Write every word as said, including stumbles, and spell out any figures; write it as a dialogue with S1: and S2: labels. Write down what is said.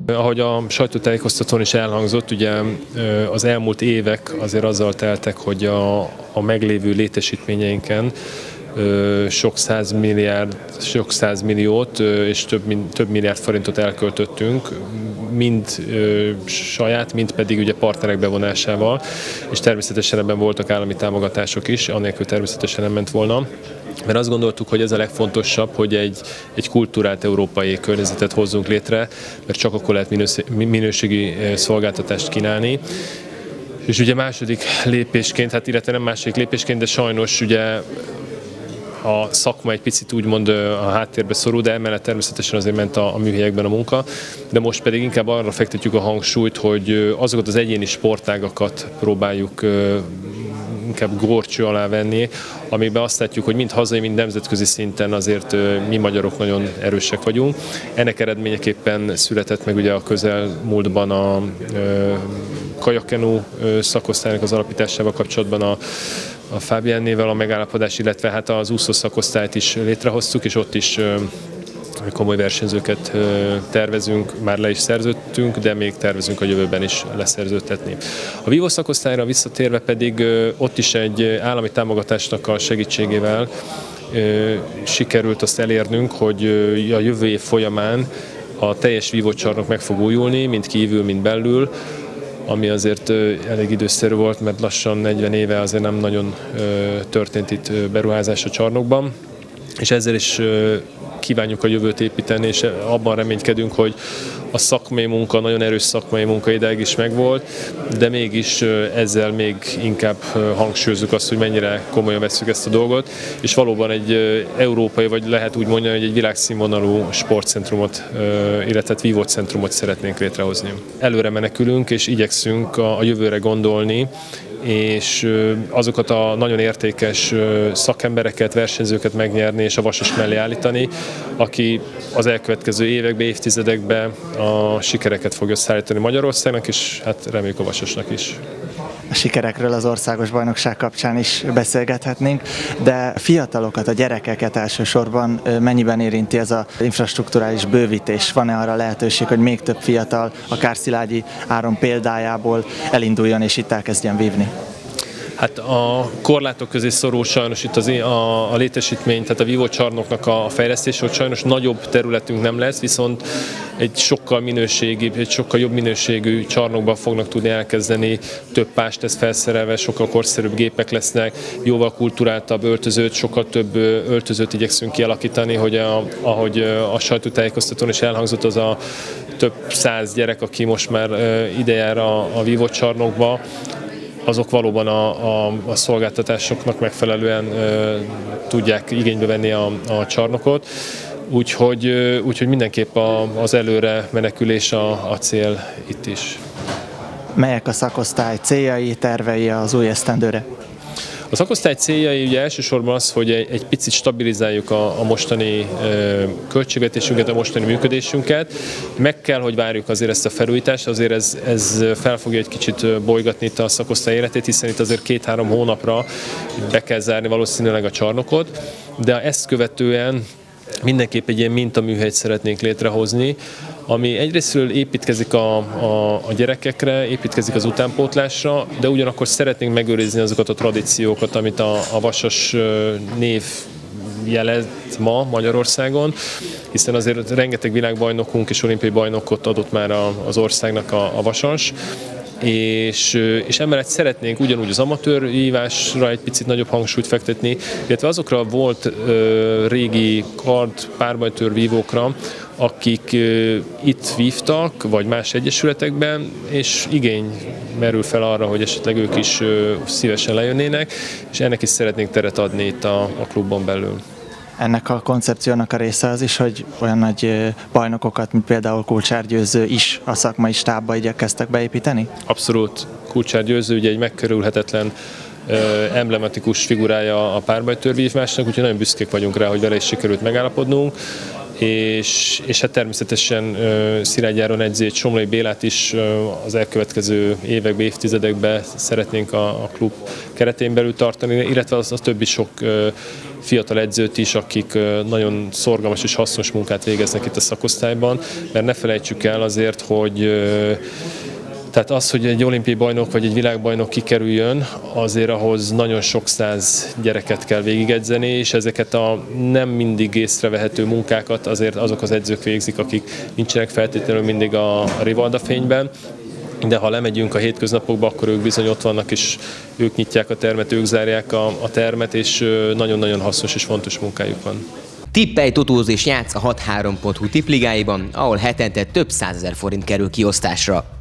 S1: Ahogy a sajtótájékoztatón is elhangzott, ugye az elmúlt évek azért azzal teltek, hogy a, a meglévő létesítményeinken sok száz milliárd, sok száz milliót és több, több milliárd forintot elköltöttünk, mind saját, mind pedig ugye partnerek bevonásával, és természetesen ebben voltak állami támogatások is, annélkül természetesen nem ment volna. Mert azt gondoltuk, hogy ez a legfontosabb, hogy egy, egy kultúrált európai környezetet hozzunk létre, mert csak akkor lehet minőségi szolgáltatást kínálni. És ugye második lépésként, hát illetve nem második lépésként, de sajnos ugye a szakma egy picit úgymond a háttérbe szorul, de emellett természetesen azért ment a, a műhelyekben a munka, de most pedig inkább arra fektetjük a hangsúlyt, hogy azokat az egyéni sportágakat próbáljuk inkább górcső alá venni, amiben azt látjuk, hogy mind hazai, mind nemzetközi szinten azért mi magyarok nagyon erősek vagyunk. Ennek eredményeképpen született meg ugye a közelmúltban a kajakkenú szakosztálynak az alapításával kapcsolatban a a Fábiánnével a megállapodás, illetve hát az úszó szakosztályt is létrehoztuk, és ott is komoly versenyzőket tervezünk, már le is szerződtünk, de még tervezünk a jövőben is leszerződtetni. A vívó szakosztályra visszatérve pedig ott is egy állami támogatásnak a segítségével sikerült azt elérnünk, hogy a jövő év folyamán a teljes vívócsarnok meg fog újulni, mind kívül, mind belül, ami azért elég időszerű volt, mert lassan negyven éve azért nem nagyon történt itt beruházás a csarnokban, és ezzel is kívánjuk a jövőt építeni, és abban reménykedünk, hogy a szakmai munka, nagyon erős szakmai munka ideig is megvolt, de mégis ezzel még inkább hangsúlyozzuk azt, hogy mennyire komolyan vesszük ezt a dolgot, és valóban egy európai, vagy lehet úgy mondani, hogy egy világszínvonalú sportcentrumot, illetve vívócentrumot szeretnénk létrehozni. Előre menekülünk, és igyekszünk a jövőre gondolni, és azokat a nagyon értékes szakembereket, versenyzőket megnyerni és a Vasas mellé állítani, aki az elkövetkező években, évtizedekben a sikereket fogja szállítani Magyarországnak, és hát reméljük a Vasasnak is.
S2: A sikerekről az országos bajnokság kapcsán is beszélgethetnénk, de fiatalokat, a gyerekeket elsősorban mennyiben érinti ez az infrastrukturális bővítés? Van-e arra lehetőség, hogy még több fiatal, akár Szilágyi Áron példájából elinduljon és itt elkezdjen vívni?
S1: Hát a korlátok közé szorul sajnos itt az, a, a létesítmény, tehát a vívócsarnoknak a fejlesztése, hogy sajnos nagyobb területünk nem lesz, viszont egy sokkal minőségibb, egy sokkal jobb minőségű csarnokban fognak tudni elkezdeni, több pástesz felszerelve, sokkal korszerűbb gépek lesznek, jóval kulturáltabb öltözőt, sokkal több öltözőt igyekszünk kialakítani, hogy a, ahogy a sajtótájékoztatón is elhangzott, az a több száz gyerek, aki most már ide jár a, a vívócsarnokba, azok valóban a, a, a szolgáltatásoknak megfelelően ö, tudják igénybe venni a, a csarnokot. Úgyhogy, úgyhogy mindenképp a, az előre menekülés a, a cél itt is.
S2: Melyek a szakosztály céljai, tervei az új esztendőre?
S1: A szakosztály céljai ugye elsősorban az, hogy egy, egy picit stabilizáljuk a, a mostani ö, költségvetésünket, a mostani működésünket. Meg kell, hogy várjuk azért ezt a felújítást, azért ez, ez fel fogja egy kicsit bolygatni itt a szakosztály életét, hiszen itt azért két-három hónapra be kell zárni valószínűleg a csarnokot, de ezt követően mindenképp egy ilyen mintaműhelyt szeretnénk létrehozni, ami egyrésztről építkezik a, a, a gyerekekre, építkezik az utánpótlásra, de ugyanakkor szeretnénk megőrizni azokat a tradíciókat, amit a, a Vasas név jelent ma Magyarországon, hiszen azért rengeteg világbajnokunk és olimpiai bajnokot adott már az országnak a, a Vasas, És, és emellett szeretnénk ugyanúgy az amatőr vívásra egy picit nagyobb hangsúlyt fektetni, illetve azokra volt ö, régi kard párbajtőr vívókra, akik ö, itt vívtak, vagy más egyesületekben, és igény merül fel arra, hogy esetleg ők is ö, szívesen lejönnének, és ennek is szeretnénk teret adni itt a, a klubban belül.
S2: Ennek a koncepciónak a része az is, hogy olyan nagy bajnokokat, mint például Kulcsár Győző is a szakmai stábba igyekeztek beépíteni?
S1: Abszolút. Kulcsár Győző ugye egy megkerülhetetlen, emblematikus figurája a párbajtőrvívásnak, úgyhogy nagyon büszkék vagyunk rá, hogy vele is sikerült megállapodnunk. És, és hát természetesen uh, Szilágyi Áron edző, Somlói Bélát is uh, az elkövetkező években, évtizedekben szeretnénk a, a klub keretén belül tartani, illetve az a többi sok uh, fiatal edzőt is, akik nagyon szorgalmas és hasznos munkát végeznek itt a szakosztályban, mert ne felejtsük el azért, hogy tehát az, hogy egy olimpiai bajnok vagy egy világbajnok kikerüljön, azért ahhoz nagyon sok száz gyereket kell végigedzeni, és ezeket a nem mindig észrevehető munkákat azért azok az edzők végzik, akik nincsenek feltétlenül mindig a Rivalda fényben. De ha lemegyünk a hétköznapokba, akkor ők bizony ott vannak, és ők nyitják a termet, ők zárják a, a termet, és nagyon-nagyon hasznos és fontos munkájuk van.
S3: Tippelj, totóz és játsz a hat három pont hu tippligáiban, ahol hetente több százezer forint kerül kiosztásra.